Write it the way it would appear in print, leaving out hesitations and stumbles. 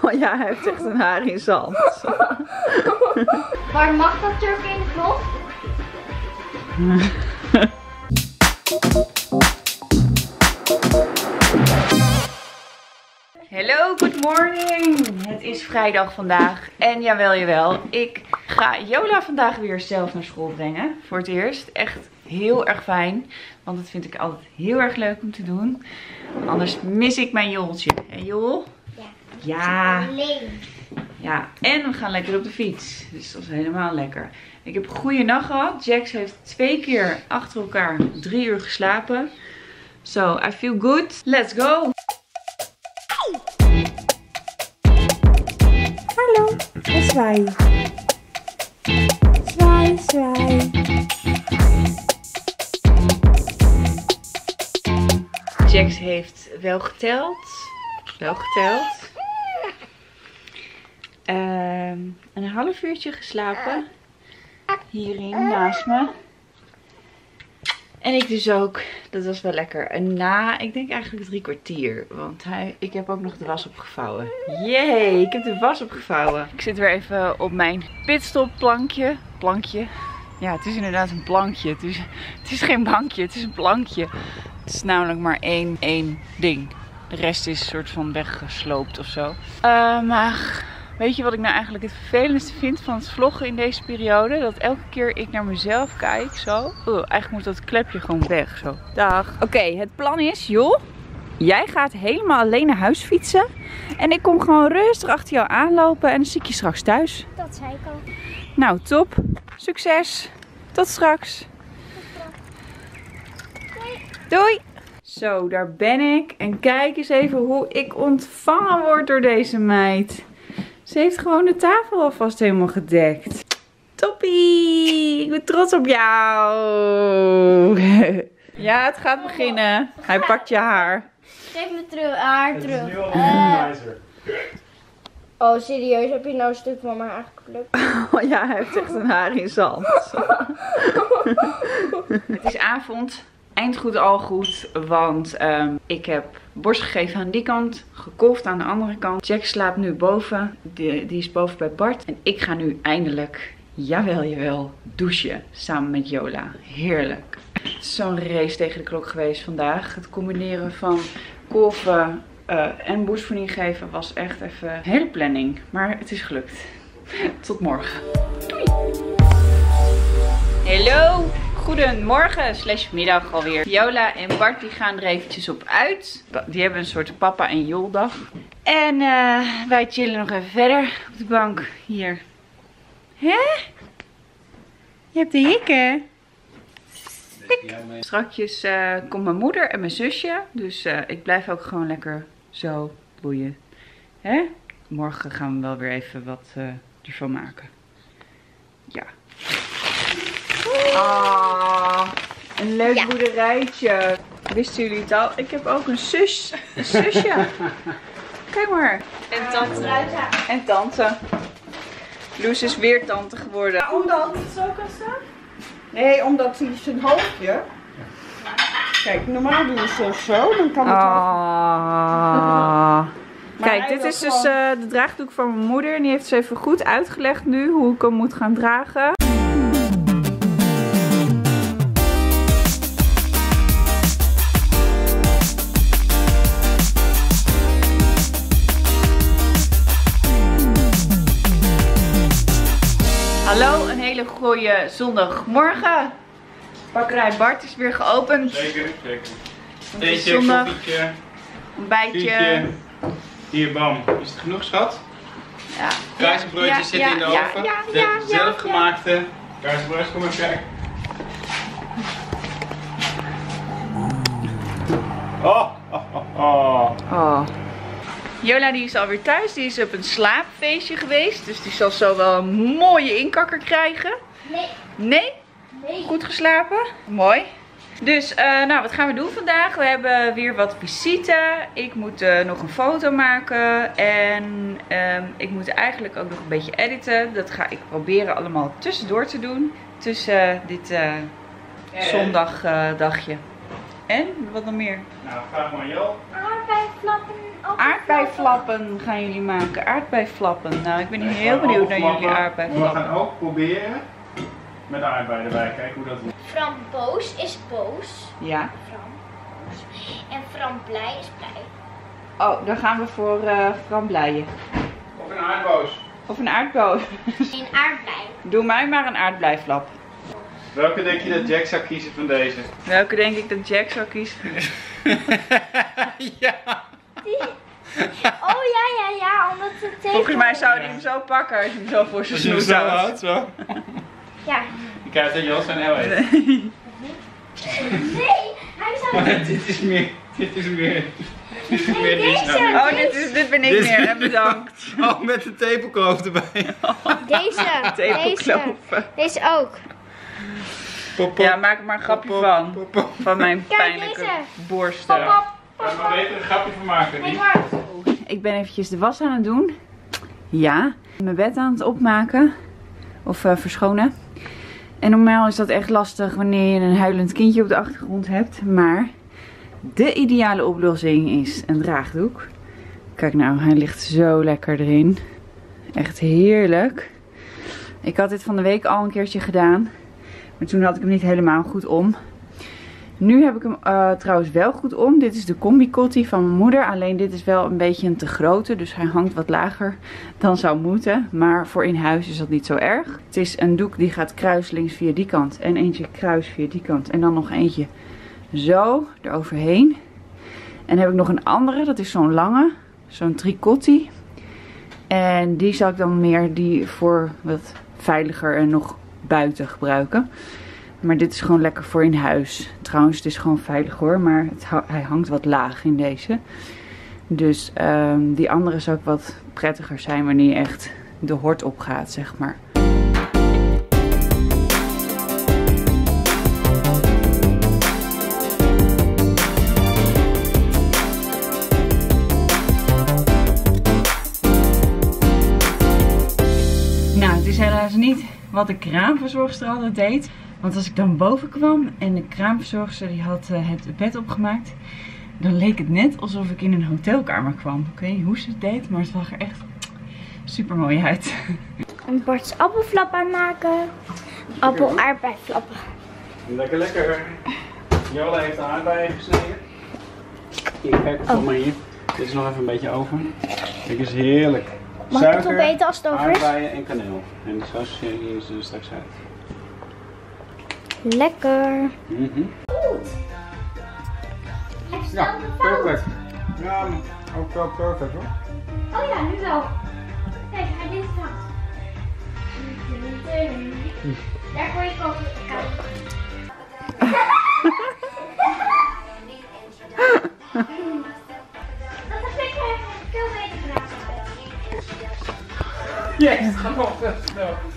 Oh ja, hij heeft echt een haar in zand. Maar mag dat turken in de knop? Hallo, good morning. Het is vrijdag vandaag en jawel, ik ga Jola vandaag weer zelf naar school brengen. Voor het eerst. Echt heel erg fijn, want dat vind ik altijd heel erg leuk om te doen. Anders mis ik mijn Joltje. En Jol? Ja. Ja, en we gaan lekker op de fiets. Dus dat is helemaal lekker. Ik heb een goede nacht gehad. Jax heeft 2 keer achter elkaar 3 uur geslapen. So, I feel good. Let's go! Hallo, en zwaai. Zwaai, zwaai. Jax heeft wel geteld. Een half uurtje geslapen. Hierin naast me. En ik dus ook. Dat was wel lekker. En ik denk eigenlijk 3 kwartier. Want ik heb ook nog de was opgevouwen. Yay, ik heb de was opgevouwen. Ik zit weer even op mijn pitstopplankje. Plankje. Ja, het is inderdaad een plankje. Het is geen bankje, het is een plankje. Het is namelijk maar één ding. De rest is soort van weggesloopt of zo. Maar weet je wat ik nou eigenlijk het vervelendste vind van het vloggen in deze periode? Dat elke keer ik naar mezelf kijk, zo. Eigenlijk moet dat klepje gewoon weg, zo. Dag. Oké, het plan is, joh. Jij gaat helemaal alleen naar huis fietsen. En ik kom gewoon rustig achter jou aanlopen en dan zie ik je straks thuis. Dat zei ik al. Nou, top. Succes. Tot straks. Doei. Zo, daar ben ik. En kijk eens even hoe ik ontvangen word door deze meid. Ze heeft gewoon de tafel alvast helemaal gedekt. Toppie! Ik ben trots op jou. Ja, het gaat beginnen. Hij pakt je haar. Geef me haar terug. Het is nu al organizer. Oh, serieus? Heb je nou een stuk van mijn haar geklukt? Oh ja, hij heeft echt een haar in zand. Het is avond. Eind goed al goed, want ik heb borst gegeven aan die kant, gekolfd aan de andere kant. Jack slaapt nu boven, die is boven bij Bart. En ik ga nu eindelijk, jawel, douchen samen met Jola. Heerlijk. Het is zo'n race tegen de klok geweest vandaag. Het combineren van kolven en borstvoeding geven was echt even een hele planning. Maar het is gelukt. Tot morgen. Doei! Hallo! Goedemorgen / middag alweer. Jola en Bart die gaan er eventjes op uit. Die hebben een soort papa en Jol dag. En wij chillen nog even verder op de bank hier. Hè? Je hebt de hikken. Strakjes komt mijn moeder en mijn zusje. Dus ik blijf ook gewoon lekker zo boeien. Hè? Morgen gaan we wel weer even wat ervan maken. Ja. Ah, een leuk boerderijtje. Wisten jullie het al? Ik heb ook een zusje. Kijk maar. En tante. En tante. Loes is weer tante geworden. Ja, omdat het niet zo kan staan? Nee, omdat hij zijn hoofdje... Kijk, normaal doe je zo, dan kan het Ah. Maar Kijk, hij dit wil is dus gewoon- de draagdoek van mijn moeder. En die heeft ze even goed uitgelegd nu hoe ik hem moet gaan dragen. Hallo, een hele goede zondagmorgen. Bakkerij Bart is weer geopend. Zeker. Het is Theetje, zondag. koffietje, Ontbijtje. frietje. Hier, bam. Is het genoeg, schat? Ja. Keizerbroodjes zitten in de oven. De zelfgemaakte keizerbroodjes. Kom even kijken. Oh. Oh. Jola die is alweer thuis. Die is op een slaapfeestje geweest. Dus die zal zo wel een mooie inkakker krijgen. Nee. Nee? Goed geslapen? Mooi. Dus, nou, wat gaan we doen vandaag? We hebben weer wat visite. Ik moet nog een foto maken. En ik moet eigenlijk ook nog een beetje editen. Dat ga ik proberen allemaal tussendoor te doen. Tussen dit zondagsdagje. En? Wat nog meer? Nou, vraag maar Jo. Aardbei flappen Aardbeiflappen gaan jullie maken. Aardbeiflappen. Nou, ik ben heel benieuwd naar jullie aardbeiflappen. We gaan ook proberen met aardbei erbij. Kijk hoe dat doet. Framboos is boos. Ja. Framboos. En framblij is blij. Oh, dan gaan we voor frambleien. Of een aardboos. Of een aardboos. Een aardblij. Doe mij maar een aardbeiflap. Welke denk je dat Jack zou kiezen van deze? Welke denk ik dat Jack zou kiezen? Ja. Oh ja, omdat het tegen. Volgens mij zou hij hem zo pakken als je hem zo voor zijn snoet houdt. Zo. Ja. Je krijgt dat Jos en El heeft. Nee, hij zou. Dit is meer Nee, dit deze. Oh, dit ben ik meer. En bedankt. Oh, met de tepelkloof erbij. Deze. Tepelkloven. Deze ook. Ja, maak er maar een grapje van. Van mijn Kijk, pijnlijke deze. borsten. Daar kan je maar beter een grapje van maken. Nee, niet? Mart. Ik ben eventjes de was aan het doen. Ja. Mijn bed aan het opmaken. Of verschonen. En normaal is dat echt lastig wanneer je een huilend kindje op de achtergrond hebt. Maar de ideale oplossing is een draagdoek. Kijk nou, hij ligt zo lekker erin. Echt heerlijk. Ik had dit van de week al een keertje gedaan. Maar toen had ik hem niet helemaal goed om. Nu heb ik hem trouwens wel goed om. Dit is de combi-kotti van mijn moeder. Alleen dit is wel een beetje een te grote. Dus hij hangt wat lager dan zou moeten. Maar voor in huis is dat niet zo erg. Het is een doek die gaat kruiselings via die kant. En eentje kruis via die kant. En dan nog eentje zo eroverheen. En dan heb ik nog een andere. Dat is zo'n lange. Zo'n tricotti. En die zal ik dan meer voor wat veiliger en nog buiten gebruiken. Maar dit is gewoon lekker voor in huis. Trouwens, het is gewoon veilig hoor. Maar hij hangt wat laag in deze. Dus die andere zou ook wat prettiger zijn wanneer je echt de hort op gaat, zeg maar. Nou, het is helaas niet wat de kraamverzorgster altijd deed. Want als ik dan boven kwam en de kraamverzorgster die had het bed opgemaakt, dan leek het net alsof ik in een hotelkamer kwam. Ik weet niet hoe ze het deed, maar het zag er echt super mooi uit. Een Bart's appelflap aanmaken. Appel-aardbeiflappen. Lekker, lekker. Jola heeft de aardbeien gesneden. Hier, kijk, kom maar hier. Dit is nog even een beetje over. Kijk, is heerlijk. Mag ik het opeten als het over is? Aardbeien en kaneel. En de saus hier is er straks uit. Lekker. Ja, perfect. Ja, ook wel perfect hoor. Oh ja, nu wel. Kijk, hij dit gaat. Daar gooi ik ook. Dat heb ik veel beter gedaan. Yes, ga nog.